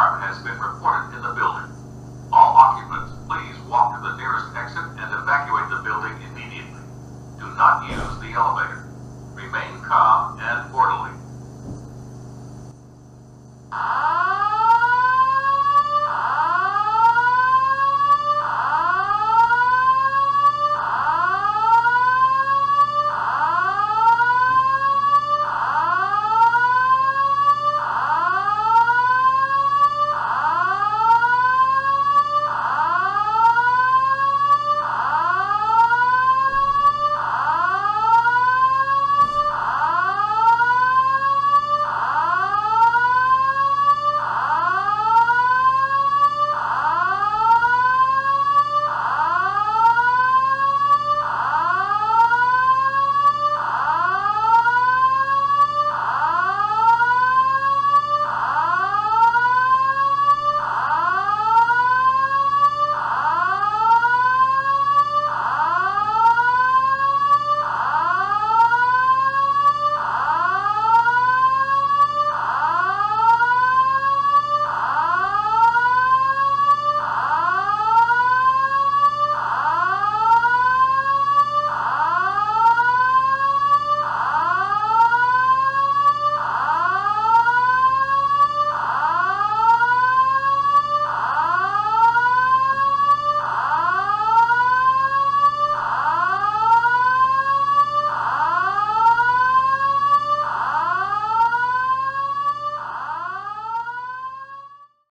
alarm has been reported in the building. All occupants, please walk to the nearest exit and evacuate the building immediately. Do not use the elevator. Remain calm